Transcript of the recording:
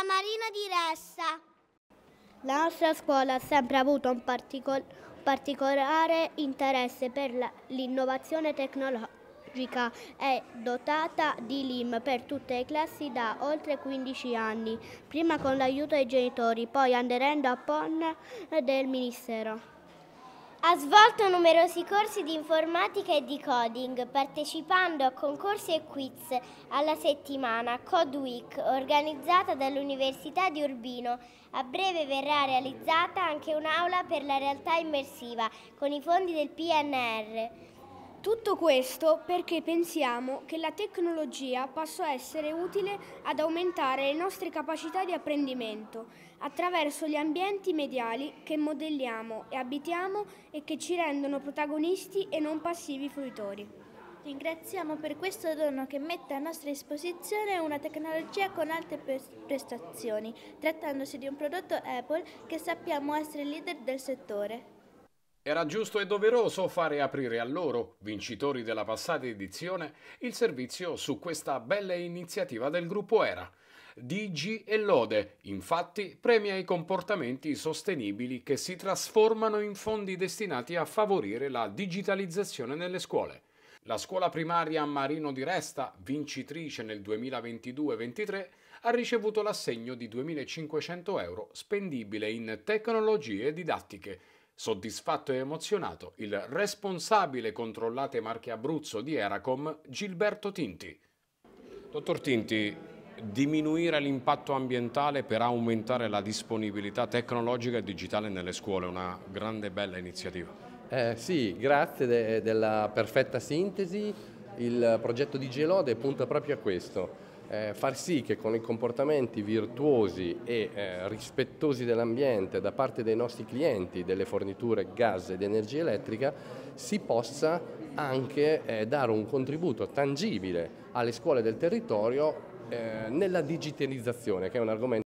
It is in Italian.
Marino di Ressa. La nostra scuola ha sempre avuto un particolare interesse per l'innovazione tecnologica. È dotata di LIM per tutte le classi da oltre 15 anni, prima con l'aiuto dei genitori, poi aderendo a PON del Ministero. Ha svolto numerosi corsi di informatica e di coding, partecipando a concorsi e quiz alla settimana Code Week, organizzata dall'Università di Urbino. A breve verrà realizzata anche un'aula per la realtà immersiva con i fondi del PNR. Tutto questo perché pensiamo che la tecnologia possa essere utile ad aumentare le nostre capacità di apprendimento attraverso gli ambienti mediali che modelliamo e abitiamo e che ci rendono protagonisti e non passivi fruitori. Ringraziamo per questo dono che mette a nostra disposizione una tecnologia con alte prestazioni, trattandosi di un prodotto Apple che sappiamo essere leader del settore. Era giusto e doveroso fare aprire a loro, vincitori della passata edizione, il servizio su questa bella iniziativa del gruppo ERA. Digi e lode, infatti, premia i comportamenti sostenibili che si trasformano in fondi destinati a favorire la digitalizzazione nelle scuole. La scuola primaria Marino di Resta, vincitrice nel 2022-23, ha ricevuto l'assegno di 2.500 euro spendibile in tecnologie didattiche. Soddisfatto e emozionato il responsabile controllate Marche Abruzzo di Eracom, Gilberto Tinti. Dottor Tinti, diminuire l'impatto ambientale per aumentare la disponibilità tecnologica e digitale nelle scuole è una grande bella iniziativa. Sì, grazie della perfetta sintesi. Il progetto di Gelode punta proprio a questo. Far sì che con i comportamenti virtuosi e rispettosi dell'ambiente da parte dei nostri clienti delle forniture gas ed energia elettrica si possa anche dare un contributo tangibile alle scuole del territorio nella digitalizzazione, che è un argomento